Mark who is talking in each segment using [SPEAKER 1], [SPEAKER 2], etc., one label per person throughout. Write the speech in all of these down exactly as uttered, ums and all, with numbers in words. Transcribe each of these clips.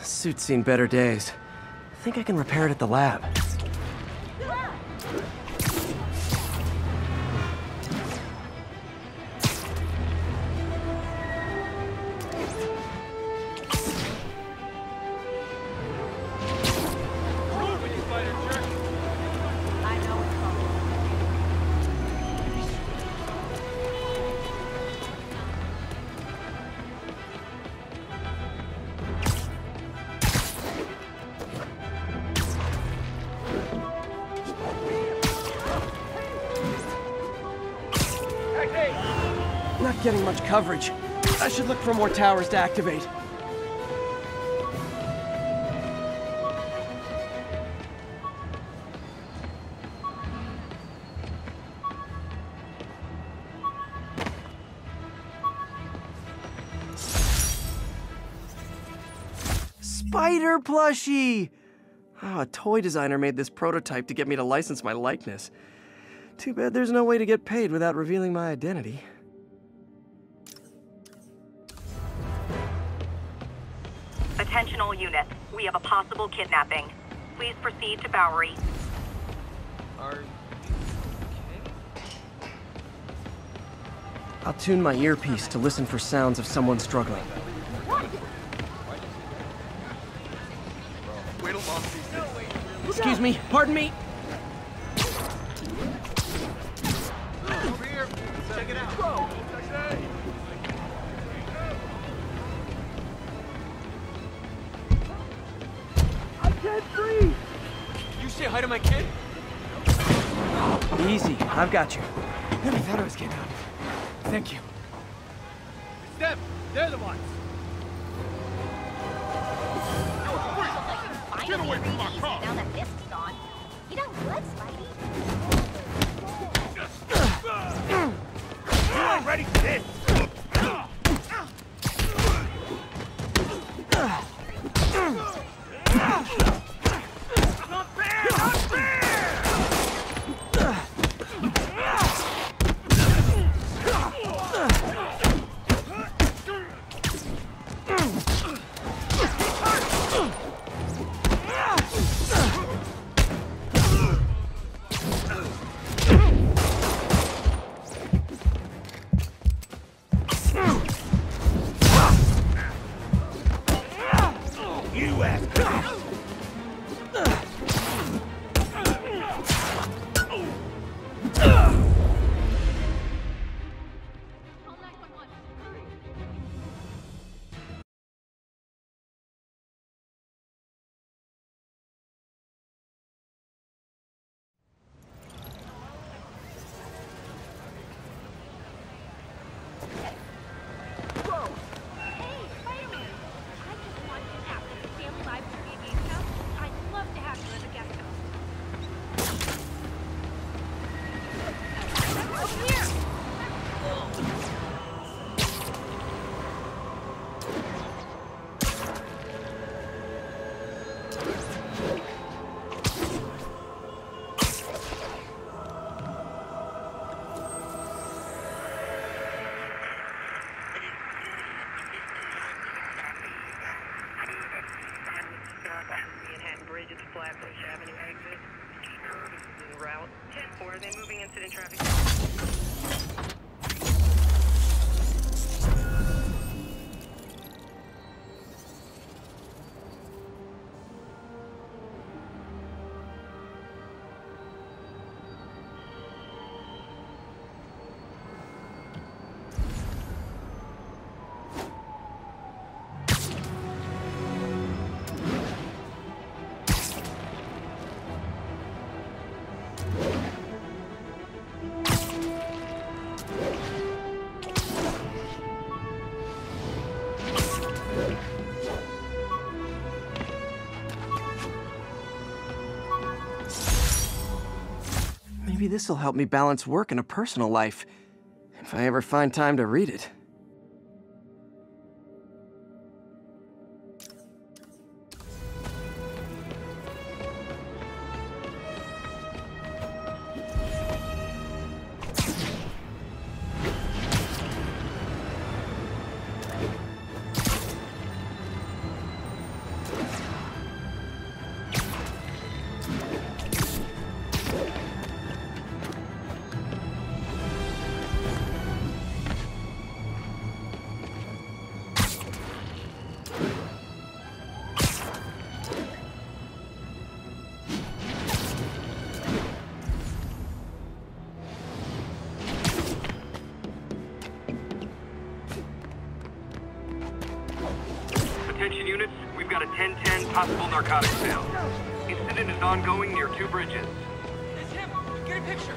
[SPEAKER 1] Suit's seen better days. I think I can repair it at the lab. Not getting much coverage. I should look for more towers to activate. Spider plushie! Oh, a toy designer made this prototype to get me to license my likeness. Too bad there's no way to get paid without revealing my identity.
[SPEAKER 2] Attention all units. We have a possible kidnapping. Please proceed to Bowery.
[SPEAKER 3] Are you okay?
[SPEAKER 1] I'll tune my earpiece to listen for sounds of someone struggling.
[SPEAKER 3] Wait till Mom sees this.
[SPEAKER 1] Excuse me, pardon me.
[SPEAKER 3] Over here. Check it out. Whoa.
[SPEAKER 1] I can't breathe!
[SPEAKER 3] You say hi to my kid?
[SPEAKER 1] Easy, I've got you. Never thought I was getting out of it. Thank you.
[SPEAKER 3] It's them. They're the ones.
[SPEAKER 4] Get away from my car! Now that this is gone. You done good, Spidey.
[SPEAKER 3] You ain't ready for this! Not fair! Not fair!
[SPEAKER 2] Flatbush Avenue exit. This is route ten four. Are they moving incident traffic?
[SPEAKER 1] Maybe this'll help me balance work and a personal life, if I ever find time to read it.
[SPEAKER 5] Attention units, we've got a ten ten possible narcotic sale. Incident is ongoing near two bridges.
[SPEAKER 3] It's him! Get a picture!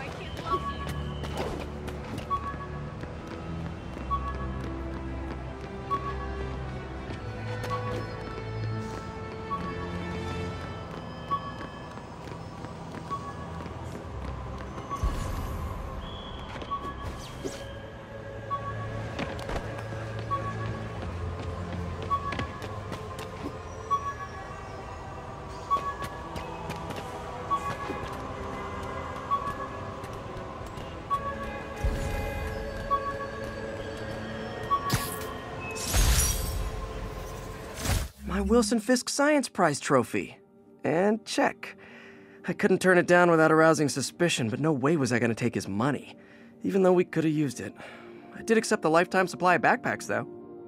[SPEAKER 1] My Wilson Fisk Science Prize trophy. And check. I couldn't turn it down without arousing suspicion, but no way was I going to take his money, even though we could have used it. I did accept the lifetime supply of backpacks, though.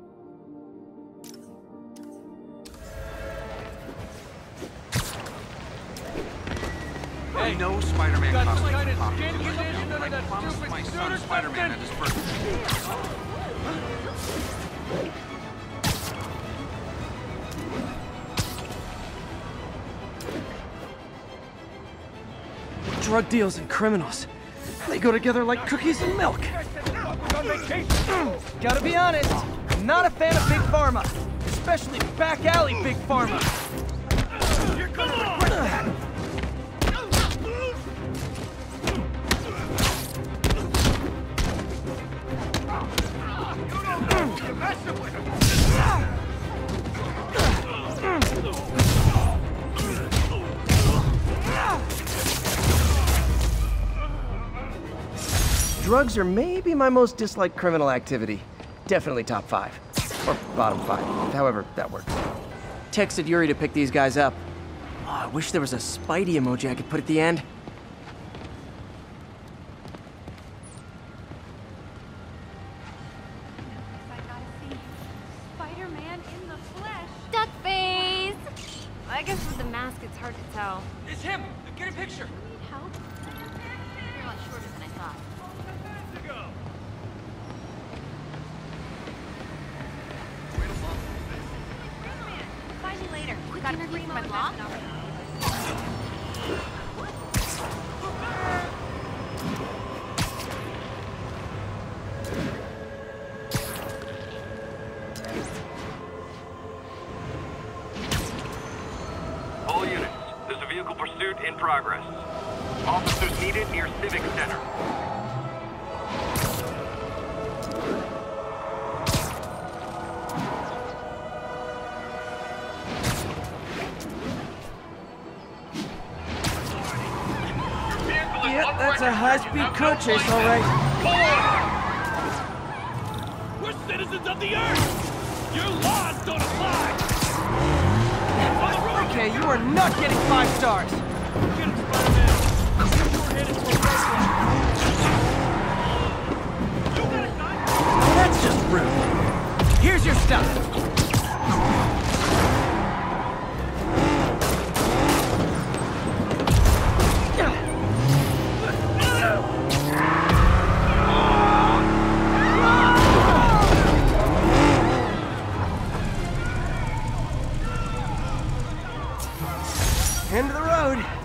[SPEAKER 3] Hey,
[SPEAKER 5] No Spider-Man
[SPEAKER 3] got
[SPEAKER 5] costume.
[SPEAKER 3] some kind of
[SPEAKER 5] Pop.
[SPEAKER 3] skin condition under
[SPEAKER 5] I
[SPEAKER 3] that
[SPEAKER 5] promised
[SPEAKER 3] stupid
[SPEAKER 5] my
[SPEAKER 3] suit
[SPEAKER 5] son
[SPEAKER 3] or
[SPEAKER 5] Spider-Man
[SPEAKER 3] something?
[SPEAKER 5] at his birthday.
[SPEAKER 1] Drug deals and criminals. They go together like cookies and milk.
[SPEAKER 6] Gotta be honest, I'm not a fan of Big Pharma, especially back alley Big Pharma.
[SPEAKER 1] Drugs are maybe my most disliked criminal activity. Definitely top five. Or bottom five, however that works. Texted Yuri to pick these guys up. Oh, I wish there was a Spidey emoji I could put at the end.
[SPEAKER 4] I gotta see Spider-Man in the flesh. Duck face! I guess with the mask it's hard to tell.
[SPEAKER 3] It's him! Get a picture!
[SPEAKER 4] Need help? You're a lot shorter than I thought.
[SPEAKER 2] Find me later.
[SPEAKER 4] Quick
[SPEAKER 2] Got a
[SPEAKER 4] interview
[SPEAKER 2] free
[SPEAKER 4] for my
[SPEAKER 2] phone
[SPEAKER 4] blog?
[SPEAKER 2] message.
[SPEAKER 5] All units, there's a vehicle pursuit in progress. Officers needed near Civic Center.
[SPEAKER 1] Yep, that's a high-speed car chase, all right.
[SPEAKER 3] We're citizens of the Earth! Your laws don't apply!
[SPEAKER 6] Okay, you are not getting five stars.
[SPEAKER 3] Get him, Spider-Man! You're headed for a red
[SPEAKER 6] Well, that's just rude. Here's your stuff.
[SPEAKER 1] End of the road.